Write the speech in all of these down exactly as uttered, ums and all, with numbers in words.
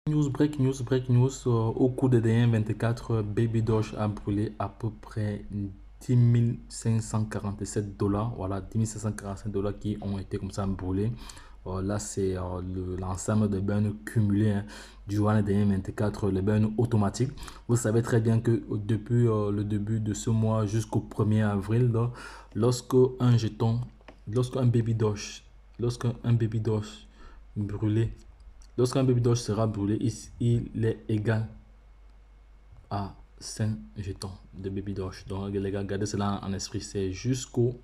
News, break news, break news. Euh, au cours des dernières vingt-quatre heures, Baby Doge a brûlé à peu près dix mille cinq cent quarante-sept dollars. Voilà, dix mille cinq cent quarante-sept dollars qui ont été comme ça brûlés. Euh, là, c'est euh, l'ensemble des burns cumulés hein, durant les dernières vingt-quatre heures, les burns automatiques. Vous savez très bien que depuis euh, le début de ce mois jusqu'au premier avril, là, lorsque un jeton, lorsque un Baby Doge, lorsque un Baby Doge brûlé, Lorsqu'un Baby Doge sera brûlé, il est égal à cinq jetons de Baby Doge. Donc les gars, gardez cela en esprit. C'est jusqu'au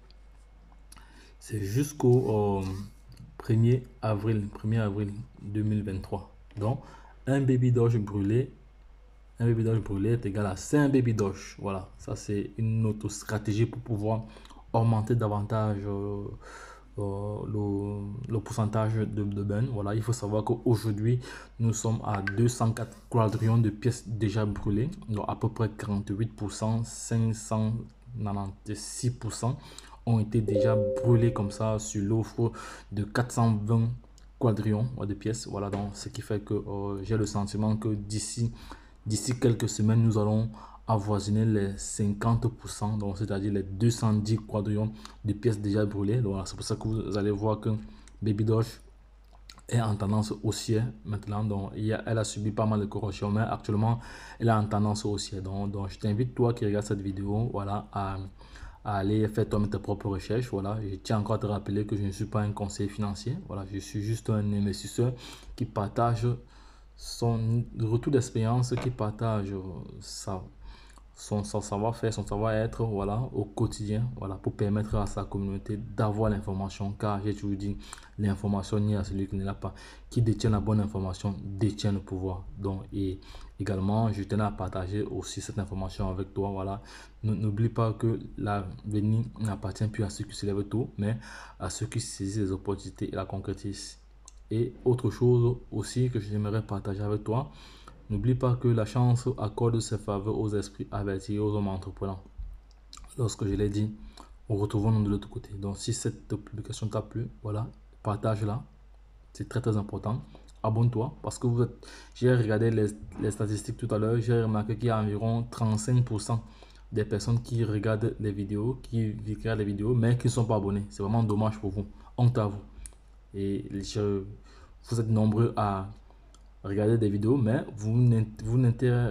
c'est jusqu'au euh, premier avril, premier avril deux mille vingt-trois. Donc un Baby Doge brûlé, un Baby Doge brûlé est égal à cinq Baby Doge. Voilà, ça c'est une autre stratégie pour pouvoir augmenter davantage euh, euh, le, le pourcentage de, de burn. Voilà, il faut savoir qu'aujourd'hui, nous sommes à deux cent quatre quadrillions de pièces déjà brûlées, donc à peu près quarante-huit pour cent, cinq cent quatre-vingt-seize pour cent ont été déjà brûlés comme ça sur l'offre de quatre cent vingt quadrillions de pièces. Voilà, donc ce qui fait que euh, j'ai le sentiment que d'ici d'ici quelques semaines, nous allons avoisiner les cinquante pour cent, donc c'est-à-dire les deux cent dix quadrillions de pièces déjà brûlées. Donc c'est pour ça que vous allez voir que Baby Doge est en tendance haussière maintenant. Donc il y a, elle a subi pas mal de corrections, mais actuellement elle est en tendance haussière. Donc, donc je t'invite toi qui regardes cette vidéo, voilà, à, à aller faire toi-même tes propres recherches. Voilà, je tiens encore à te rappeler que je ne suis pas un conseiller financier. Voilà, je suis juste un investisseur qui partage son retour d'expérience, qui partage sa, son, son savoir-faire, son savoir-être, voilà, au quotidien, voilà, pour permettre à sa communauté d'avoir l'information, car j'ai toujours dit, l'information n'y a celui qui ne l'a pas. Qui détient la bonne information détient le pouvoir. Donc, et également, je tenais à partager aussi cette information avec toi, voilà. N'oublie pas que l'avenir n'appartient plus à ceux qui se lèvent tôt, mais à ceux qui saisissent les opportunités et la concrétisent. Et autre chose aussi que j'aimerais partager avec toi, n'oublie pas que la chance accorde ses faveurs aux esprits avertis et aux hommes entrepreneurs. Lorsque je l'ai dit, retrouvons-nous de l'autre côté. Donc si cette publication t'a plu, voilà, partage-la. C'est très très important. Abonne-toi parce que vous êtes... J'ai regardé les, les statistiques tout à l'heure, j'ai remarqué qu'il y a environ trente-cinq pour cent des personnes qui regardent les vidéos, qui regardent les vidéos, mais qui ne sont pas abonnés. C'est vraiment dommage pour vous. Honte à vous. Et je, vous êtes nombreux à regarder des vidéos, mais vous, vous,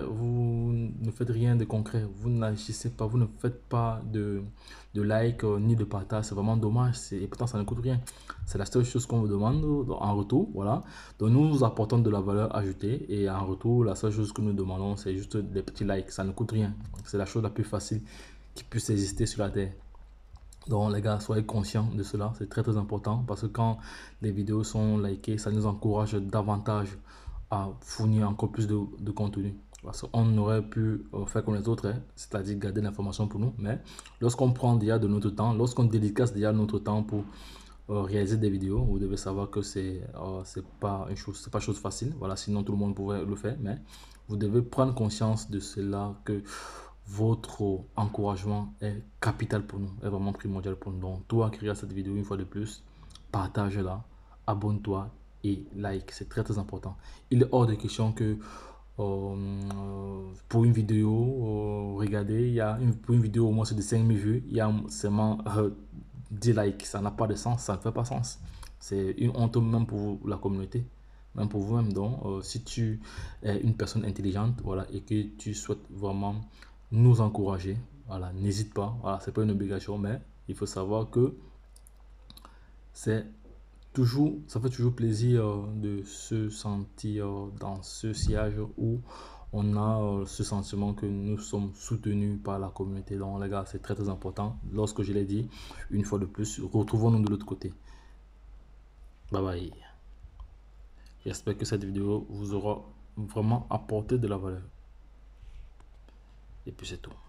vous ne faites rien de concret. Vous n'agissez pas, vous ne faites pas de, de like euh, ni de partage. C'est vraiment dommage. Et pourtant, ça ne coûte rien. C'est la seule chose qu'on vous demande en retour. Voilà. Donc, nous vous apportons de la valeur ajoutée. Et en retour, la seule chose que nous demandons, c'est juste des petits likes. Ça ne coûte rien. C'est la chose la plus facile qui puisse exister sur la terre. Donc les gars, soyez conscients de cela, c'est très très important parce que quand les vidéos sont likées, ça nous encourage davantage à fournir encore plus de, de contenu. Parce qu'on aurait pu euh, faire comme les autres, hein, c'est-à-dire garder l'information pour nous. Mais lorsqu'on prend déjà de notre temps, lorsqu'on dédicace déjà notre temps pour euh, réaliser des vidéos, vous devez savoir que c'est euh, c'est pas une chose, c'est pas chose facile. Voilà, sinon tout le monde pourrait le faire. Mais vous devez prendre conscience de cela que votre encouragement est capital pour nous, est vraiment primordial pour nous. Donc, toi qui regardes cette vidéo une fois de plus, partage-la, abonne-toi et like, c'est très très important. Il est hors de question que euh, pour une vidéo, euh, regardez, il y a une, pour une vidéo au moins c'est de cinq mille vues, il y a seulement euh, dix likes, ça n'a pas de sens, ça ne fait pas sens. C'est une honte même pour la communauté, même pour vous-même. Donc, euh, si tu es une personne intelligente, voilà, et que tu souhaites vraiment nous encourager, voilà, n'hésite pas, voilà, c'est pas une obligation, mais il faut savoir que c'est toujours, ça fait toujours plaisir euh, de se sentir euh, dans ce sillage où on a euh, ce sentiment que nous sommes soutenus par la communauté. Donc les gars, c'est très très important. Lorsque je l'ai dit, une fois de plus, retrouvons-nous de l'autre côté. Bye bye. J'espère que cette vidéo vous aura vraiment apporté de la valeur. Et puis c'est tout.